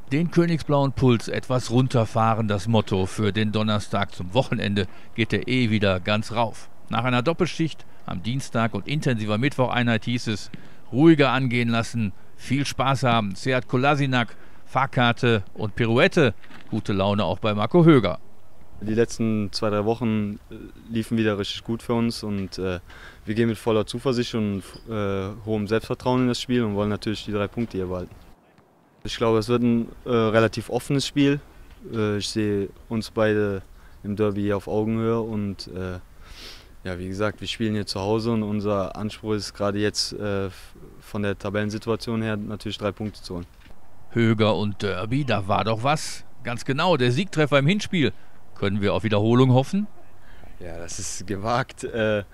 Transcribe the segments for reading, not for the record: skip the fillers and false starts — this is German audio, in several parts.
Den königsblauen Puls etwas runterfahren, das Motto für den Donnerstag. Zum Wochenende geht er wieder ganz rauf. Nach einer Doppelschicht am Dienstag und intensiver Mittwocheinheit hieß es, ruhiger angehen lassen, viel Spaß haben. Sead Kolasinac, Fahrkarte und Pirouette. Gute Laune auch bei Marco Höger. Die letzten 2-3 Wochen liefen wieder richtig gut für uns und wir gehen mit voller Zuversicht und hohem Selbstvertrauen in das Spiel und wollen natürlich die 3 Punkte hier behalten. Ich glaube, es wird ein relativ offenes Spiel. Ich sehe uns beide im Derby hier auf Augenhöhe und ja, wie gesagt, wir spielen hier zu Hause und unser Anspruch ist gerade jetzt von der Tabellensituation her natürlich 3 Punkte zu holen. Höger und Derby, da war doch was. Ganz genau, der Siegtreffer im Hinspiel. Können wir auf Wiederholung hoffen? Ja, das ist gewagt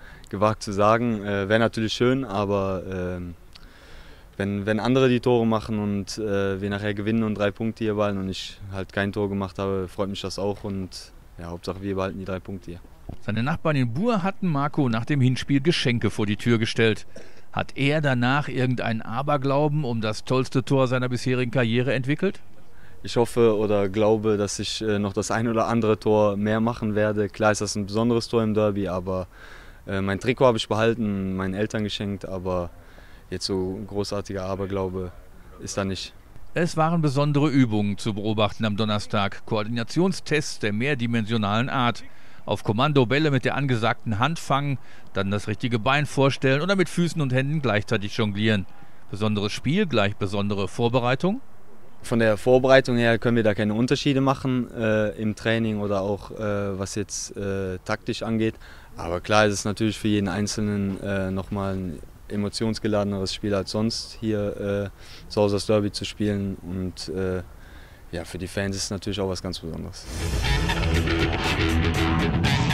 zu sagen. Wäre natürlich schön, aber wenn andere die Tore machen und wir nachher gewinnen und 3 Punkte hier behalten und ich halt kein Tor gemacht habe, freut mich das auch und ja, Hauptsache wir behalten die 3 Punkte hier. Seine Nachbarn in Buhr hatten Marco nach dem Hinspiel Geschenke vor die Tür gestellt. Hat er danach irgendeinen Aberglauben um das tollste Tor seiner bisherigen Karriere entwickelt? Ich hoffe oder glaube, dass ich noch das ein oder andere Tor mehr machen werde. Klar ist das ein besonderes Tor im Derby, aber mein Trikot habe ich behalten, meinen Eltern geschenkt, aber jetzt so ein großartiger Aberglaube ist da nicht. Es waren besondere Übungen zu beobachten am Donnerstag. Koordinationstests der mehrdimensionalen Art. Auf Kommando Bälle mit der angesagten Hand fangen, dann das richtige Bein vorstellen oder mit Füßen und Händen gleichzeitig jonglieren. Besonderes Spiel gleich besondere Vorbereitung? Von der Vorbereitung her können wir da keine Unterschiede machen im Training oder auch was jetzt taktisch angeht. Aber klar ist es natürlich für jeden Einzelnen nochmal ein emotionsgeladeneres Spiel als sonst, hier zu Hause das Derby zu spielen. Und ja, für die Fans ist es natürlich auch was ganz Besonderes.